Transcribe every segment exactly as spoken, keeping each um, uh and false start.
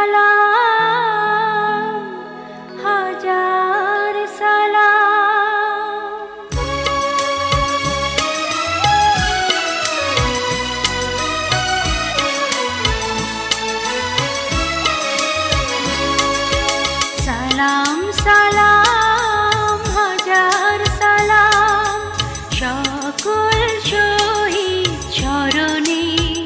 সালাম হাজার সালাম সালাম সালাম হাজার সালাম সকল শহীদ চরণে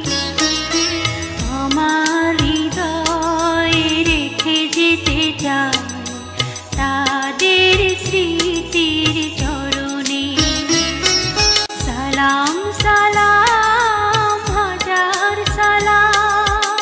আমার হৃদয়ে রেখে যেতে চাই তাদের স্মৃতির চরণে সালাম সালাম হাজার সালাম।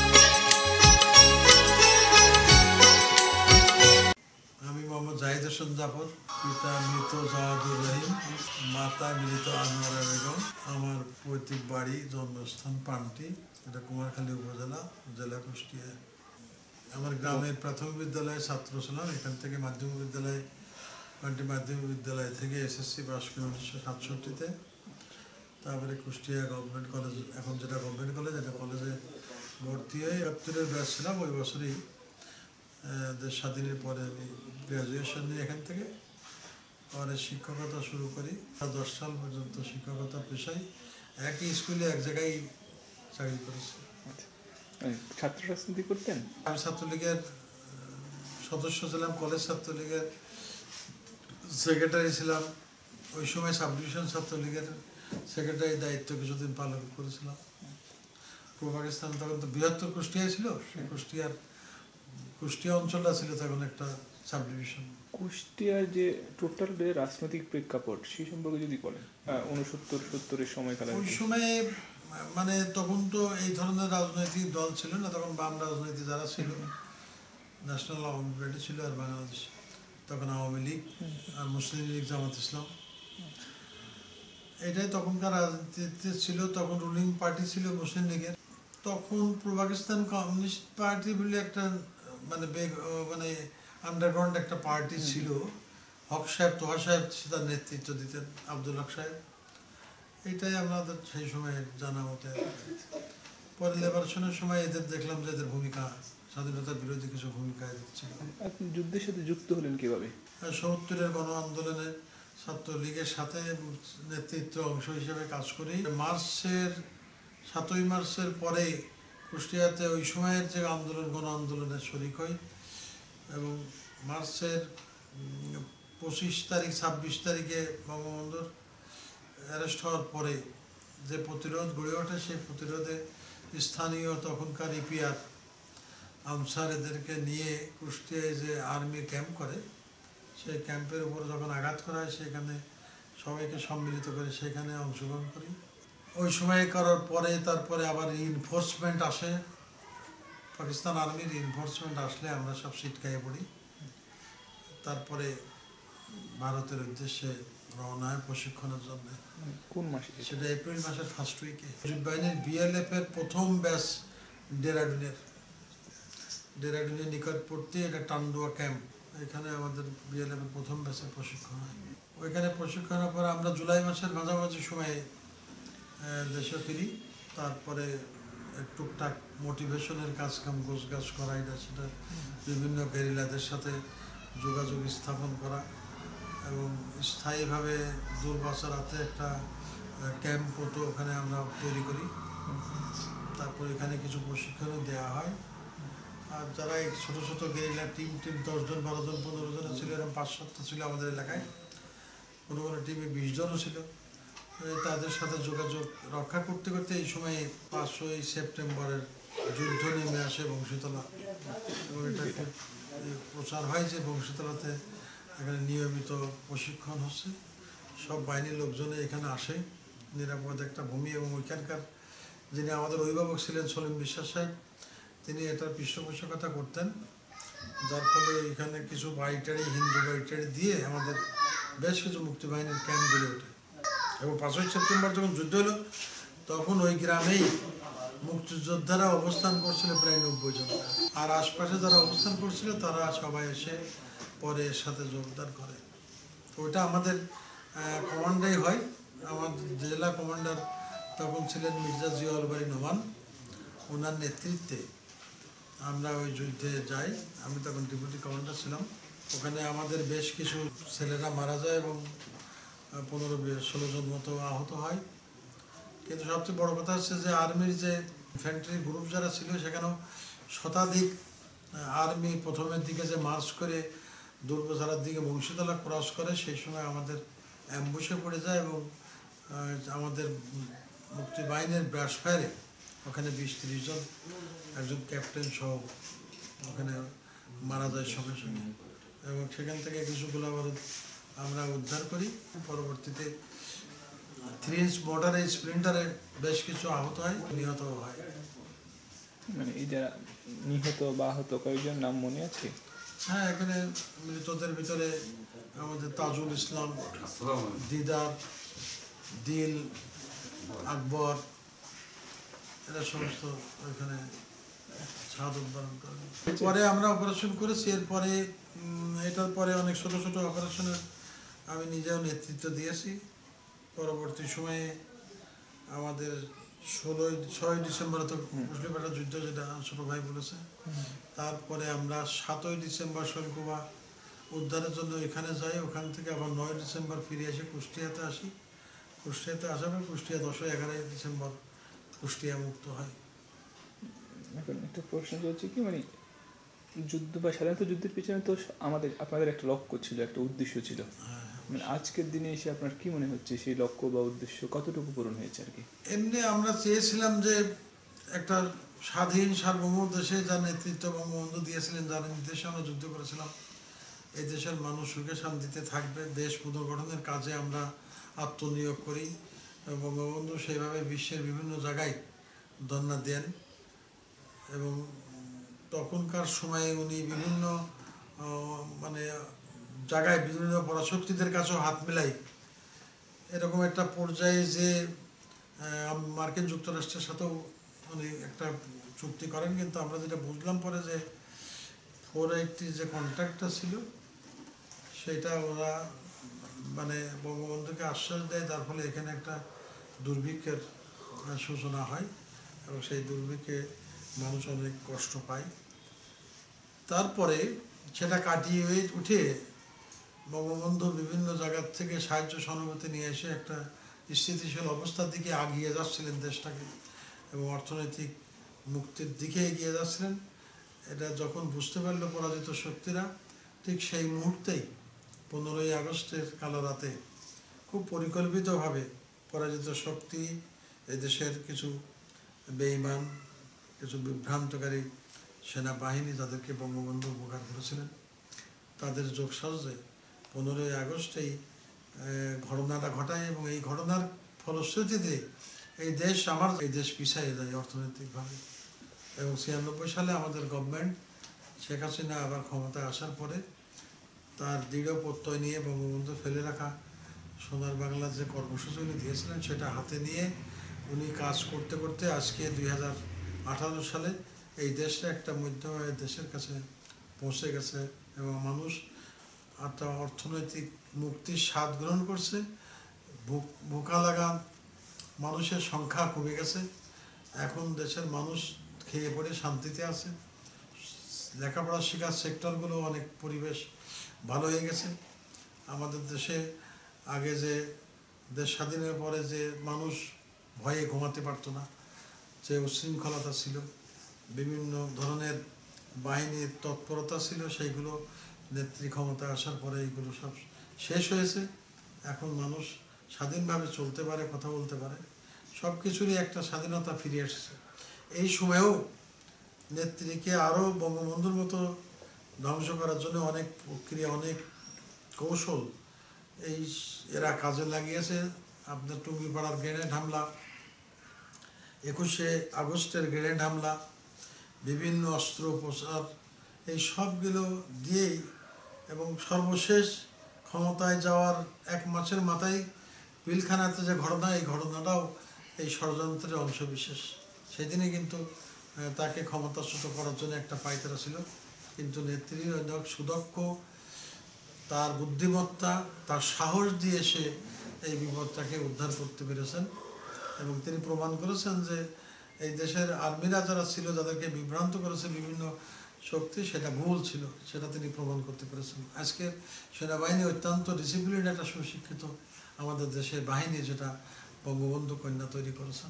আমি মোহাম্মদ জাহিদ হোসেন জাফর, পিতা মৃত জাওয়াদুর রহিম, মাতা মৃত আনোয়ারা বেগম। আমার পৈতৃক বাড়ি জন্মস্থান পান্টি, এটা কুমারখালী উপজেলা, জেলা কুষ্টিয়া। আমার গ্রামের প্রাথমিক বিদ্যালয়ে ছাত্র ছিলাম। এখান থেকে মাধ্যমিক বিদ্যালয়, পান্টি মাধ্যমিক বিদ্যালয় থেকে এসএসসি পাস করি উনিশশো সাতষট্টিতে। তারপরে কুষ্টিয়া গভর্নমেন্ট কলেজ, এখন যেটা গভর্নমেন্ট কলেজ, এটা কলেজে ভর্তি হয়ে একাত্তরের ব্যাচ ছিলাম। ওই বছরই দেশ স্বাধীনের পরে আমি গ্র্যাজুয়েশন নিই এখান থেকে। পরে শিক্ষকতা শুরু করি, দশ সাল পর্যন্ত শিক্ষকতা পেশায় একই স্কুলে এক জায়গায় চাকরি করেছি। ছাত্র রাজনীতি করতেন? আমি ছাত্রলীগের সদস্য ছিলাম, কলেজ ছাত্রলীগের সেক্রেটারি ছিলাম। ওই সময় সাব ডিভিশন ছাত্রলীগের সেক্রেটারি দায়িত্ব কিছুদিন পালন করেছিলাম। পূর্ব পাকিস্তান তখন তো বৃহত্তর কুষ্টিয়ায় ছিল, সেই কুষ্টিয়ার কুষ্টিয়া অঞ্চলটা ছিল তখন একটা সাব ডিভিশন। কুষ্টিয়ার যে টোটাল রাজনৈতিক প্রেক্ষাপট সেই সম্পর্কে যদি বলেন, উনসত্তর সত্তরের সময়কালে ওই সময়ে মানে তখন তো এই ধরনের রাজনৈতিক দল ছিল না, তখন বাম রাজনীতি যারা ছিল, ন্যাশনাল আওয়ামী পার্টি ছিল আর বাংলাদেশ, তখন আওয়ামী লীগ আর মুসলিম লীগ, জামাত ইসলাম, এটাই তখনকার রাজনীতিতে ছিল। তখন রুলিং পার্টি ছিল মুসলিম লীগের। তখন পূর্ব পাকিস্তান কমিউনিস্ট পার্টি বলে একটা মানে মানে আন্ডারগ্রাউন্ড একটা পার্টি ছিল। হক সাহেব, তোহা সাহেব তার নেতৃত্ব দিতেন, আব্দুল হক সাহেব। এটাই আমাদের সেই সময় জানা মতে। পরে লিবারেশনের সময় এদের দেখলাম যে এদের ভূমিকা, স্বাধীনতার বিরোধী কিছু ভূমিকা এদের ছিল। আপনি যুদ্ধের সাথে যুক্ত হলেন কিভাবে? সত্তরের গণ আন্দোলনে ছাত্রলীগের সাথে নেতৃত্ব অংশ হিসেবে কাজ করি। মার্চের সাতই মার্চের পরে কুষ্টিয়াতে ওই সময়ের যে আন্দোলন, গণ আন্দোলনের শরিক হই এবং মার্চের পঁচিশ তারিখ ছাব্বিশ তারিখে বঙ্গবন্ধুর অ্যারেস্ট হওয়ার পরে যে প্রতিরোধ গড়ে ওঠে, সেই প্রতিরোধে স্থানীয় তখনকার ইপিআর আনসার এদেরকে নিয়ে কুষ্টিয়ায় যে আর্মি ক্যাম্প করে, সেই ক্যাম্পের উপর যখন আঘাত করা হয় সেখানে সবাইকে সম্মিলিত করে সেখানে অংশগ্রহণ করি। ওই সময় করার পরে তারপরে আবার রিইনফোর্সমেন্ট আসে, পাকিস্তান আর্মির রিইনফোর্সমেন্ট আসলে আমরা সব ছিটকাইয়ে পড়ি। তারপরে ভারতের উদ্দেশ্যে রওনা হয় প্রশিক্ষণের জন্য। কোন মাসে? সেটা এপ্রিল মাসের ফার্স্ট উইকে। মুজিব বাহিনীর বিএলএফ এর প্রথম ব্যাচ ডেরাডুনের ডেরাডুনের নিকটবর্তী এটা টান্ডুয়া ক্যাম্প, এখানে আমাদের বিএলএফ এর প্রথম ব্যাচের প্রশিক্ষণ হয়। ওইখানে প্রশিক্ষণের পর আমরা জুলাই মাসের মাঝামাঝি সময়ে দেশে ফিরি। তারপরে টুকটাক মোটিভেশনের কাজ কাম, গোছ গাছ করা, এটা সেটা বিভিন্ন গেরিলাদের সাথে যোগাযোগ স্থাপন করা এবং স্থায়ীভাবে দুর্বাসারাতে একটা ক্যাম্প হতো, ওখানে আমরা তৈরি করি। তারপর এখানে কিছু প্রশিক্ষণও দেওয়া হয়। আর যারা এই ছোটো ছোটো গেরিলা টিম টিম দশজন বারো জন পনেরো জন ছিল, এরকম পাঁচ সাতটা ছিল আমাদের এলাকায়। কোনো কোনো টিমে বিশ জনও ছিল। তাদের সাথে যোগাযোগ রক্ষা করতে করতে এই সময় পাঁচই সেপ্টেম্বরের যুদ্ধ নেমে আসে বংশীতলা, এবং এটা খুব প্রচার হয় যে বংশীতলাতে এখানে নিয়মিত প্রশিক্ষণ হচ্ছে। সব বাহিনীর লোকজনে এখানে আসে, নিরাপদ একটা ভূমি। এবং ওইখানকার যিনি আমাদের অভিভাবক ছিলেন সলিম বিশ্বাস সাহেব, তিনি এটার পৃষ্ঠপোষকতা করতেন, যার ফলে এখানে কিছু বাড়িটারি, হিন্দু বাড়িটারি দিয়ে আমাদের বেশ কিছু মুক্তিবাহিনীর ক্যাম্প গড়ে ওঠে। এবং পাঁচই সেপ্টেম্বর যখন যুদ্ধ হলো তখন ওই গ্রামেই মুক্তিযোদ্ধারা অবস্থান করছিল প্রায় নব্বই জন, আর আশপাশে যারা অবস্থান করছিল তারা সবাই এসে পরে এর সাথে যোগদান করে। তো ওইটা আমাদের কমান্ডাই হয়। আমাদের জেলা কমান্ডার তখন ছিলেন মির্জা জিয়াউল বারী নোমান, ওনার নেতৃত্বে আমরা ওই যুদ্ধে যাই। আমি তখন ডেপুটি কমান্ডার ছিলাম। ওখানে আমাদের বেশ কিছু ছেলেরা মারা যায় এবং পনেরো ষোলো জন মতো আহত হয়। কিন্তু সবচেয়ে বড় কথা হচ্ছে যে আর্মির যে ইনফ্যান্ট্রি গ্রুপ যারা ছিল সেখানেও শতাধিক আর্মি প্রথমের দিকে যে মার্চ করে দুর্গঝাড়ার দিকে বংশীতলা ক্রস করে, সেই সময় আমাদের অ্যাম্বুশে পড়ে যায় এবং আমাদের মুক্তি বাহিনীর ব্রাশ ফায়ারে ওখানে বিশ তিরিশ জন, একজন ক্যাপ্টেন সহ ওখানে মারা যায় সঙ্গে সঙ্গে। এবং সেখান থেকে কিছু গোলাবারুদ আমরা উদ্ধার করি। পরবর্তীতে থ্রি ইঞ্চ বর্ডারে স্প্লিন্টারে বেশ কিছু আহত হয়, নিহত হয়। মানে এই যারা নিহত বা আহত কয়েকজন নাম মনে আছে? হ্যাঁ, এখানে মৃতদের ভিতরে আমাদের তাজুল ইসলাম, দিদার, দিল, আকবর, এরা সমস্ত ওইখানে শাহাদত বরণ করেন। পরে আমরা অপারেশন করেছি। এরপরে এটার পরে অনেক ছোট ছোট অপারেশনের আমি নিজেও নেতৃত্ব দিয়েছি। পরবর্তী সময়ে আমাদের ষোলোই ছয় ডিসেম্বর তো মুসলিমপাড়া যুদ্ধ, যেটা ছোটো ভাই বলেছে, তারপরে আমরা সাতই ডিসেম্বর শৈলকুবা উদ্ধারের জন্য এখানে যাই। ওখান থেকে আবার নয় ডিসেম্বর ফিরে এসে কুষ্টিয়াতে আসি। কুষ্টিয়াতে আসার পর কুষ্টিয়া দশই এগারোই ডিসেম্বর কুষ্টিয়া মুক্ত হয়। এখন একটা প্রশ্ন হচ্ছে কি, মানে যুদ্ধ বা সাধারণত যুদ্ধের পিছনে তো আমাদের আপনাদের একটা লক্ষ্য ছিল, একটা উদ্দেশ্য ছিল। মানে আজকের দিনে এসে আপনার কি মনে হচ্ছে সেই লক্ষ্য বা উদ্দেশ্য কতটুকু পূরণ হয়েছে আর কি? এমনি আমরা চেয়েছিলাম যে একটা স্বাধীন সার্বভৌম দেশে যার নেতৃত্ব বঙ্গবন্ধু দিয়েছিলেন, যার নির্দেশে আমরা যুদ্ধ করেছিলাম, এই দেশের মানুষ সুখে শান্তিতে থাকবে, দেশ পুনর্গঠনের কাজে আমরা আত্মনিয়োগ করি। বঙ্গবন্ধু সেইভাবে বিশ্বের বিভিন্ন জায়গায় ধন্যা দেন এবং তখনকার সময়ে উনি বিভিন্ন মানে জায়গায় বিভিন্ন পরাশক্তিদের কাছেও হাত মেলাই এরকম একটা পর্যায়ে যে মার্কিন যুক্তরাষ্ট্রের সাথেও উনি একটা চুক্তি করেন। কিন্তু আমরা যেটা বুঝলাম পরে যে ফোর এইটটি যে কন্ট্রাক্টটা ছিল সেটা ওরা মানে বঙ্গবন্ধুকে আশ্বাস দেয়, যার ফলে এখানে একটা দুর্ভিক্ষের সূচনা হয় এবং সেই দুর্ভিক্ষে মানুষ অনেক কষ্ট পায়। তারপরে সেটা কাটিয়ে উঠে বঙ্গবন্ধু বিভিন্ন জায়গার থেকে সাহায্য সহানুভূতি নিয়ে এসে একটা স্থিতিশীল অবস্থার দিকে এগিয়ে যাচ্ছিলেন দেশটাকে এবং অর্থনৈতিক মুক্তির দিকে এগিয়ে যাচ্ছিলেন। এটা যখন বুঝতে পারল পরাজিত শক্তিরা, ঠিক সেই মুহূর্তেই পনেরোই আগস্টের কালো রাতে খুব পরিকল্পিতভাবে পরাজিত শক্তি, এদেশের কিছু বেঈমান, কিছু বিভ্রান্তকারী সেনাবাহিনী যাদেরকে বঙ্গবন্ধু উপকার করেছিলেন, তাদের যোগসাজে পনেরোই আগস্ট এই ঘটনাটা ঘটায় এবং এই ঘটনার ফলশ্রুতিতে এই দেশ আমার এই দেশ পিছিয়ে যায় অর্থনৈতিকভাবে। এবং ছিয়ানব্বই সালে আমাদের গভর্নমেন্ট শেখ হাসিনা আবার ক্ষমতায় আসার পরে তার দৃঢ় প্রত্যয় নিয়ে বঙ্গবন্ধু ফেলে রাখা সোনার বাংলার যে কর্মসূচি উনি দিয়েছিলেন সেটা হাতে নিয়ে উনি কাজ করতে করতে আজকে দুই হাজার আঠারো সালে এই দেশটা একটা মধ্যমের দেশের কাছে পৌঁছে গেছে এবং মানুষ একটা অর্থনৈতিক মুক্তির স্বাদ গ্রহণ করছে। ভোকা লাগা মানুষের সংখ্যা কমে গেছে। এখন দেশের মানুষ খেয়ে পড়ে শান্তিতে আছে। লেখাপড়া শেখার সেক্টরগুলো অনেক পরিবেশ ভালো হয়ে গেছে। আমাদের দেশে আগে যে দেশ স্বাধীনের পরে যে মানুষ ভয়ে ঘুমাতে পারতো না, যে উচ্ছৃঙ্খলতা ছিল, বিভিন্ন ধরনের বাহিনীর তৎপরতা ছিল, সেইগুলো নেত্রী ক্ষমতায় আসার পরে এইগুলো সব শেষ হয়েছে। এখন মানুষ স্বাধীনভাবে চলতে পারে, কথা বলতে পারে, সব কিছুরই একটা স্বাধীনতা ফিরে এসেছে। এই সময়েও নেত্রীকে আরও বঙ্গবন্ধুর মতো ধ্বংস করার জন্য অনেক প্রক্রিয়া, অনেক কৌশল এই এরা কাজে লাগিয়েছে। আপনার টুঙ্গিপাড়ার গ্রেনেড হামলা, একুশে আগস্টের গ্রেনেড হামলা, বিভিন্ন অস্ত্র প্রচার, এই সবগুলো দিয়েই এবং সর্বশেষ ক্ষমতায় যাওয়ার এক মাসের মাথায় পিলখানাতে যে ঘটনা, এই ঘটনাটাও এই ষড়যন্ত্রের অংশবিশেষ। সেদিনে কিন্তু তাকে ক্ষমতাচ্যুত করার জন্য একটা পায়তারা ছিল, কিন্তু নেত্রীর অনেক সুদক্ষ, তার বুদ্ধিমত্তা, তার সাহস দিয়ে সে এই বিপদটাকে উদ্ধার করতে পেরেছেন এবং তিনি প্রমাণ করেছেন যে এই দেশের আর্মিরা যারা ছিল, যাদেরকে বিভ্রান্ত করেছে বিভিন্ন শক্তি, সেটা ভুল ছিল, সেটা তিনি প্রমাণ করতে পেরেছেন। আজকের সেনাবাহিনী অত্যন্ত ডিসিপ্লিন একটা সুশিক্ষিত আমাদের দেশের বাহিনী, যেটা বঙ্গবন্ধু কন্যা তৈরি করেছেন।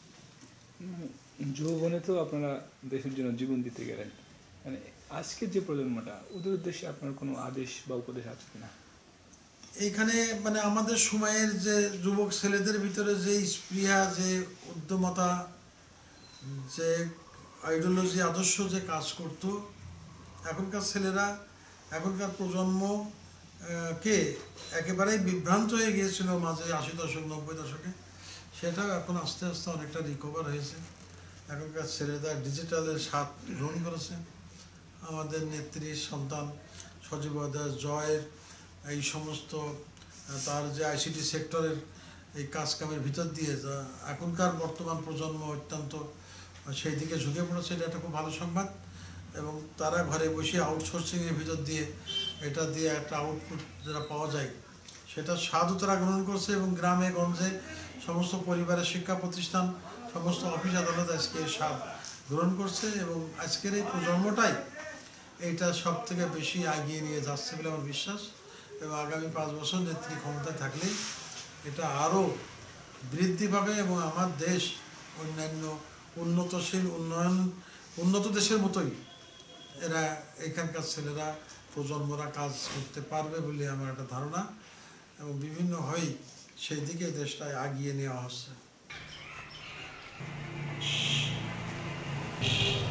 যৌবনে তো আপনারা দেশের জন্য জীবন দিতে গেলেন, মানে আজকের যে প্রজন্মটা, ওদের উদ্দেশ্যে আপনার কোনো আদেশ বা উপদেশ আছে কিনা? এইখানে মানে আমাদের সময়ের যে যুবক ছেলেদের ভিতরে যে স্পৃহা, যে উদ্যমতা, যে আইডিওলজি, আদর্শ যে কাজ করত, এখনকার ছেলেরা, এখনকার প্রজন্ম কে একেবারেই বিভ্রান্ত হয়ে গিয়েছিল মাঝে আশি দশক নব্বই দশকে, সেটাও এখন আস্তে আস্তে অনেকটা রিকভার হয়েছে। এখনকার ছেলেরা ডিজিটালের স্বাদ গ্রহণ করেছে। আমাদের নেত্রীর সন্তান সজীব দাস জয়ের এই সমস্ত তার যে আইসিটি সেক্টরের এই কাজকামের ভিতর দিয়ে যা এখনকার বর্তমান প্রজন্ম অত্যন্ত সেই দিকে ঝুঁকে পড়েছে, এটা একটা খুব ভালো সংবাদ। এবং তারা ঘরে বসে আউটসোর্সিংয়ের ভিতর দিয়ে এটা দিয়ে একটা আউটপুট যেটা পাওয়া যায়, সেটা স্বাদও তারা গ্রহণ করছে। এবং গ্রামে গঞ্জে সমস্ত পরিবারের শিক্ষা প্রতিষ্ঠান, সমস্ত অফিস আদালত আজকে এই স্বাদ গ্রহণ করছে। এবং আজকের এই প্রজন্মটাই এইটা সব থেকে বেশি এগিয়ে নিয়ে যাচ্ছে বলে আমার বিশ্বাস। এবং আগামী পাঁচ বছর নেত্রী ক্ষমতায় থাকলে এটা আরও বৃদ্ধি পাবে এবং আমার দেশ অন্যান্য উন্নতশীল উন্নয়ন উন্নত দেশের মতোই এরা, এখানকার ছেলেরা, প্রজন্মরা কাজ করতে পারবে বলে আমার একটা ধারণা। এবং বিভিন্নভাবেই সেই দিকে দেশটায় এগিয়ে নেওয়া হচ্ছে।